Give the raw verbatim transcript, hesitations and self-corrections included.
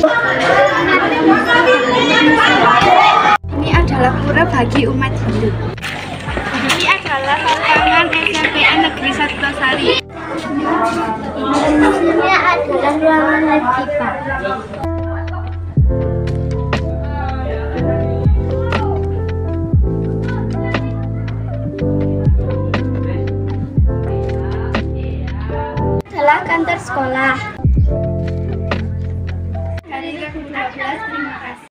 Ini adalah pura bagi umat Hindu. Ini adalah lapangan S M P N Negeri Sartosari. Ini adalah ruangan lab kipa. Adalah kantor sekolah.